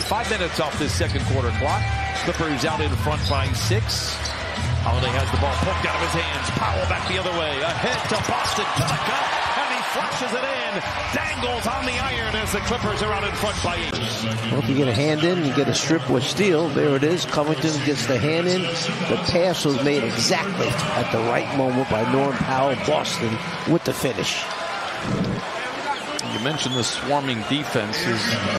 5 minutes off this second quarter clock. Clippers out in front by 6. Holiday has the ball poked out of his hands. Powell back the other way. Ahead to Boston. To the cup. And he flashes it in. Dangles on the iron as the Clippers are out in front by 8. Well, if you get a hand in, you get a strip with steal. There it is. Covington gets the hand in. The pass was made exactly at the right moment by Norm Powell. Boston with the finish. You mentioned the swarming defenses.